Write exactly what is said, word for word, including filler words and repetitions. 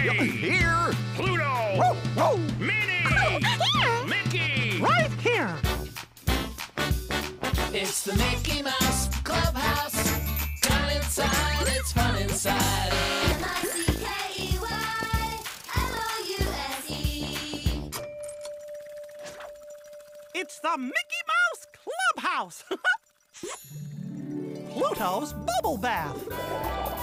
Mickey! Here! Pluto! Whoa, whoa! Minnie! Here! Mickey! Right here! It's the Mickey Mouse Clubhouse. Come inside, it's fun inside. M I C K E Y M O U S E. It's the Mickey Mouse Clubhouse! Pluto's Bubble Bath!